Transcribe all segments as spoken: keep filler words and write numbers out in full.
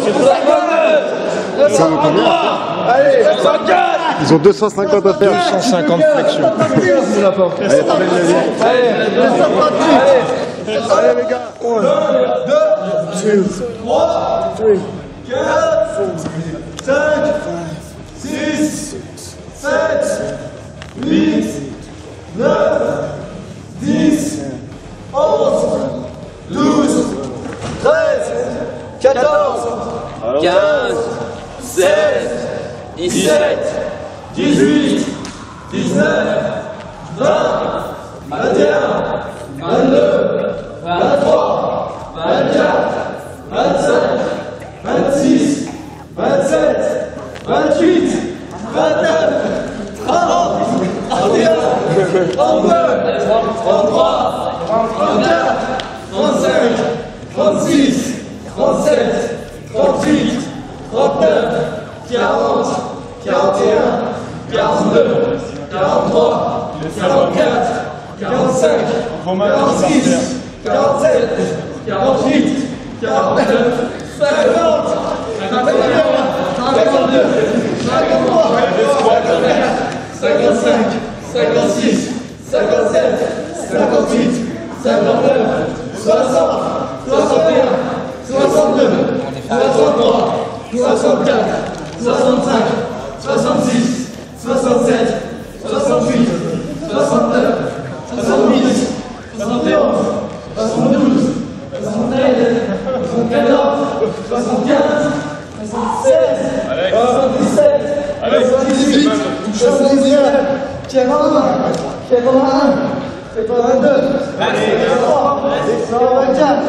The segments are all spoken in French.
Ça vaut combien? Allez, deux cent quatre. Ils ont deux cent cinquante à faire. deux cent cinquante flexions. Allez, prenez le levier. Allez, deux cent trente-huit. Allez, les gars. un, deux, trois, quatre, cinq, six, sept, huit, neuf, dix, onze, douze, treize, quatorze, quinze, seize, dix-sept, dix-huit, dix-neuf, vingt, vingt et un, vingt-deux, vingt-trois, vingt-quatre, vingt-cinq, vingt-six, vingt-sept, vingt-huit, vingt-neuf, trente, trente et un, trente-deux, trente-trois, trente-quatre, trente-cinq, trente-six, trente-sept, trente-huit, trente-neuf, quarante, quarante et un, quarante-deux, quarante-trois, quarante-quatre, quarante-cinq, quarante-six, quarante-sept, quarante-huit, quarante-neuf, cinquante, cinquante-deux, cinquante-trois, cinquante-cinq, cinquante-six, cinquante-sept, cinquante-huit, cinquante-neuf, soixante, soixante et un, soixante-deux, soixante-trois, soixante-quatre, soixante-cinq, soixante-six, soixante-sept, soixante-huit, soixante-neuf, soixante-dix, soixante et onze, soixante-douze, soixante-treize, soixante-quatorze, soixante-quinze, soixante-seize, soixante-dix-sept, soixante-dix-huit, soixante-dix-neuf, quatre-vingts, quatre-vingt-un, quatre-vingt-deux, quatre-vingt-trois, quatre-vingt-quatre,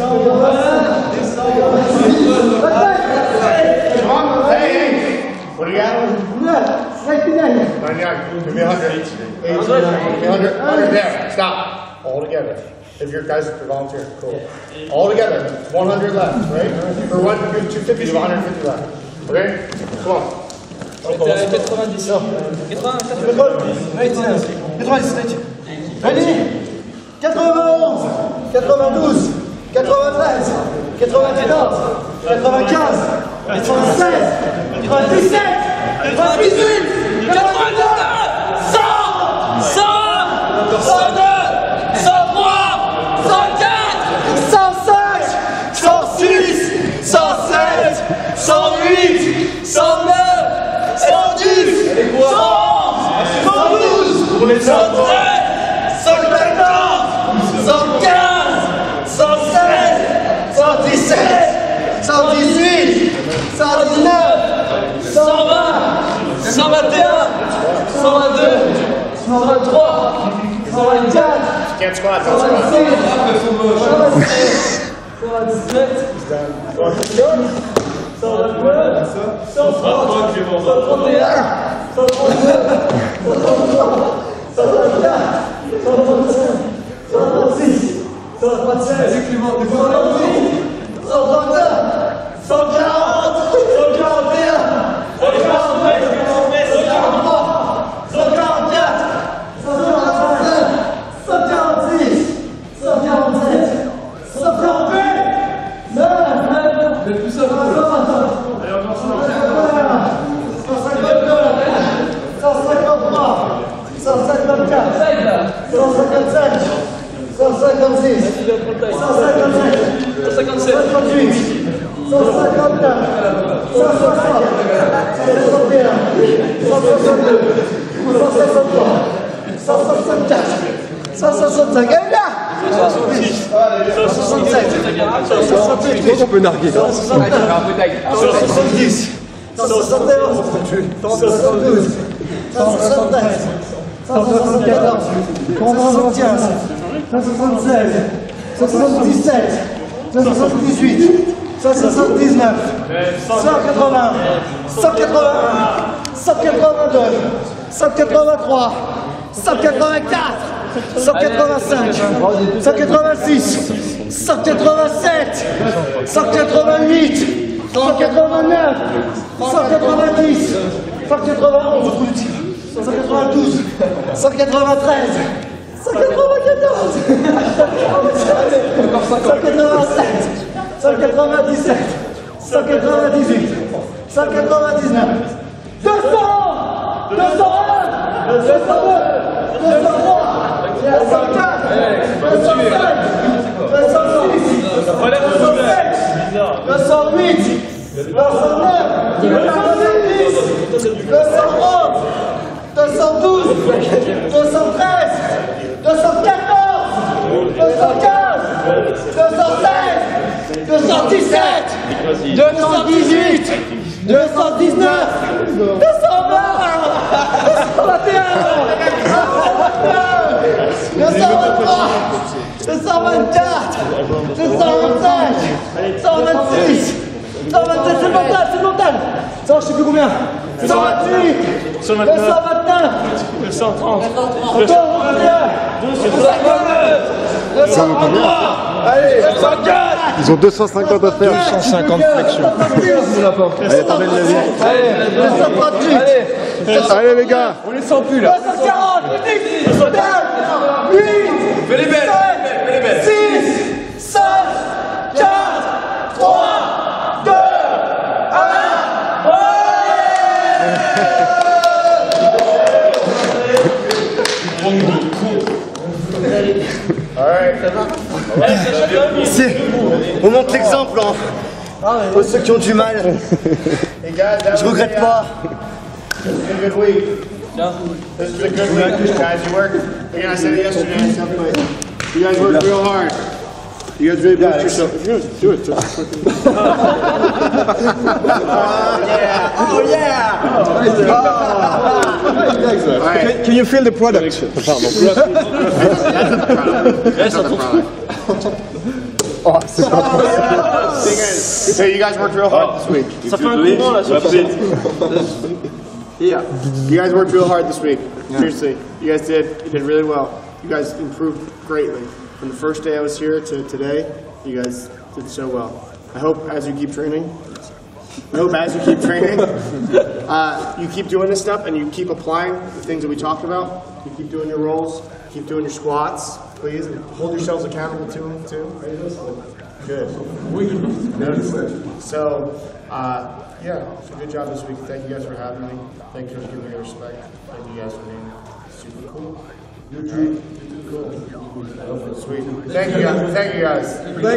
quatre-vingt-cinq, What do you got? ninety-nine. ninety-nine. Give me one hundred. one hundred. one hundred there. Stop. All together. If your guys are volunteer, cool. All together. one hundred left, right? For one, two fifty, you have one hundred fifty left. Okay? Come on. quatre-vingt-dix. quatre-vingt-dix. Ready? quatre-vingt-onze, quatre-vingt-douze, quatre-vingt-treize, quatre-vingt-quatorze, quatre-vingt-quinze, quatre-vingt-seize, quatre-vingt-dix-sept, quatre-vingt-dix-huit, quatre-vingt-dix-neuf, cent, cent, cent deux, cent trois, cent quatre, cent cinq, cent six, cent sept, cent huit, cent neuf, cent dix, cent onze, cent douze, cent treize, cent quatorze, cent quinze, cent seize, cent dix-sept, cent dix-huit, cent dix-neuf, cent vingt, cent vingt et un, cent vingt-deux, cent vingt-trois, cent vingt-quatre, Can't squat, cent don't squat. vingt-six, cent vingt-sept, cent vingt-neuf, cent trente, cent trente et un, cent trente-deux, cent trente-trois, cent trente-quatre, cent trente-cinq, cent trente-six, cent trente-sept, cent trente-huit, cent trente-neuf, cent quarante, cent quarante et un, cent quarante-deux, cent quarante-trois, cent quarante-quatre, cent quarante-cinq, cent quarante-six, cent quarante-sept, cent quarante-huit, neuf, cent cinquante, cent cinquante-trois, cent cinquante-quatre, cent cinquante-cinq, cent cinquante-six, cent cinquante-sept, cent cinquante-sept, cent cinquante-huit, cent cinquante-neuf, cent soixante, cent soixante et un, cent soixante-deux, cent soixante-trois, cent soixante-quatre, cent soixante-cinq, allez là, cent soixante-sept, cent soixante-huit, On peut narguer. cent soixante-neuf, cent soixante-dix, cent soixante et onze, cent soixante-douze, cent soixante-treize, cent soixante-quatorze, cent soixante-quinze, cent soixante-seize, cent soixante-dix-sept, cent soixante-dix-huit, cent soixante-dix-neuf, cent quatre-vingts, cent quatre-vingt-un, cent quatre-vingt-deux, cent quatre-vingt-trois, cent quatre-vingt-quatre, cent quatre-vingt-cinq, cent quatre-vingt-six, cent quatre-vingt-sept, cent quatre-vingt-huit, cent quatre-vingt-neuf, cent quatre-vingt-dix, cent quatre-vingt-onze, cent quatre-vingt-douze, cent quatre-vingt-treize, cent quatre-vingt-quatorze, cent quatre-vingt-seize, cent quatre-vingt-sept, cent quatre-vingt-dix-sept, cent quatre-vingt-dix-huit, cent quatre-vingt-dix-neuf, deux cents, deux cent un, deux cent deux, deux cent trois, deux cent quatre, deux cent cinq, deux cent six, deux cent sept, deux cent huit, deux cent neuf, deux cent dix, deux cent onze, deux cent douze, deux cent treize, deux cent quatorze, deux cent quinze, deux cent seize, deux cent dix-sept, deux cent dix-huit, deux cent dix-neuf, deux cent vingt, deux cent vingt et un, deux cent vingt-trois, deux cent vingt-quatre, deux cent vingt-cinq, cent vingt-six, cent vingt-sept, c'est le mental, c'est le mental. Ça, je sais plus combien. cent vingt-huit, deux cent vingt-neuf, deux cent trente, deux cent vingt et un, deux cent vingt-deux, deux cent vingt-trois, allez, deux cent quatre. Ils ont deux cent cinquante à faire. deux cent cinquante flexions. Allez, t'emmènes la vie. Allez, deux cent trente-huit. Allez, Allez les gars. on les sent plus là. deux cent quarante, deux cent neuf, huit, Fais les belles, fais les belles. six, cinq, quatre, trois, deux, C'est- On montre l'exemple hein. Aux ceux qui ont du mal. Hey guys, that Je was regrette a, pas. This is a good week. This is a good week, guys. You worked. Again, I said it yesterday. You guys worked real hard. You guys really pushed yourself. If you're gonna do it, just fucking. Oh yeah! All right. Can you feel the product? That's not the product. That's not the product. Oh, c'est pas Thing is, so you guys worked real hard this week. Ça fait un courant là sur Yeah. You guys worked real hard this week. Seriously, you guys did. You did really well. You guys improved greatly from the first day I was here to today. You guys did so well. I hope as you keep training, I hope as you keep training, uh, you keep doing this stuff and you keep applying the things that we talked about. You keep doing your rolls, keep doing your squats, please, and hold yourselves accountable to them too. Good. So, uh, yeah, so good job this week. Thank you guys for having me. Thank you for giving me respect. Thank you guys for being super cool. You're true. Cool. Sweet. Thank you guys. Thank you guys. Thank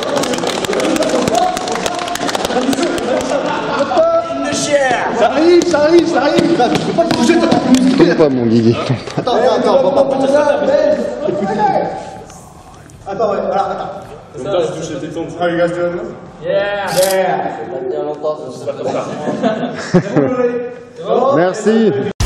you. Ça arrive, ça arrive, ça arrive. Je peux pas te bouger, t'as pas de musique. Pas mon Guigui. Attends, attends, attends, on va pas prendre ça. Attends, ouais, voilà, attends. How are you guys doing this? Yeah! Merci.